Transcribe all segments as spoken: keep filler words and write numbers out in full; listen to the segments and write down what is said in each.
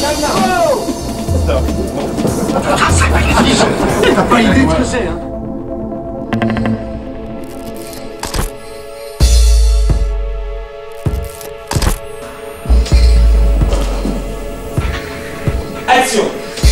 T'as pas idée de ce que c'est, hein? Action!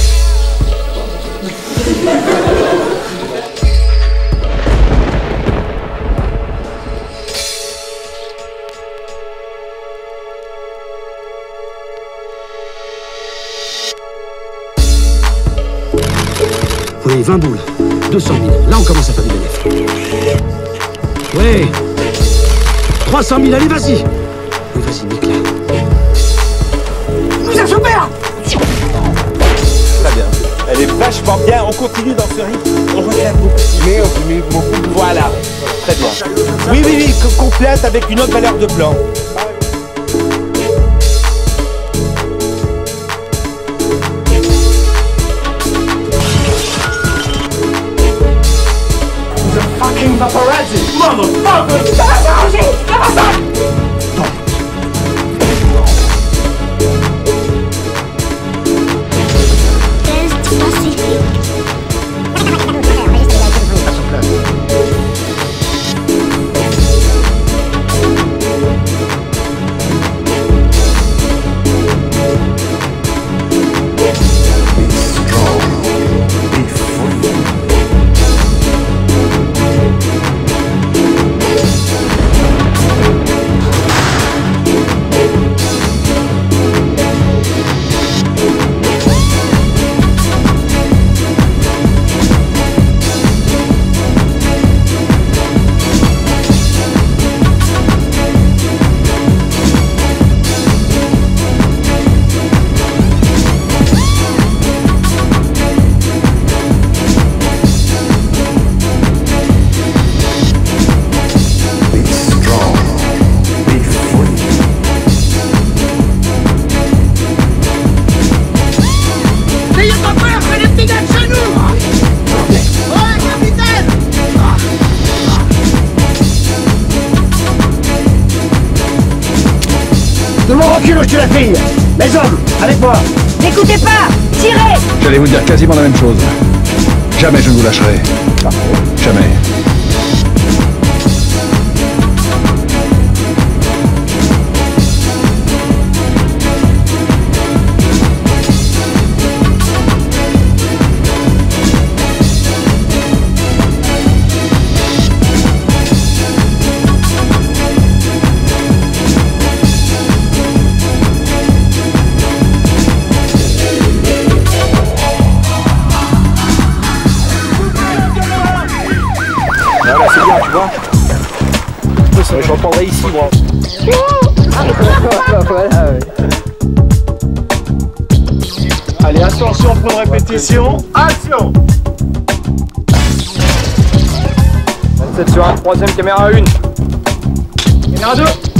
Oui, vingt boules, deux cent mille. Là, on commence à faire du bénéfice. Oui. trois cent mille, allez, vas-y. Oui, vas-y, nique là. Nous a chopé là. Très bien. Elle est vachement bien. On continue dans ce rythme. On relève beaucoup. Mais on met beaucoup. Voilà. Très bien. Oui, oui, oui. Complète avec une autre valeur de plan. Fucking paparazzi! Motherfucker! Paparazzi! Paparazzi! Tout le monde recule ou je tue la fille. Les hommes, avec moi. N'écoutez pas, tirez. J'allais vous dire quasiment la même chose. Jamais je ne vous lâcherai. Jamais. Voilà, c'est bien, tu vois. Ouais, j'entendrai ici, moi. Voilà, ouais. Allez, attention pour une répétition. Action! vingt-sept sur un, troisième, caméra une. Caméra deux.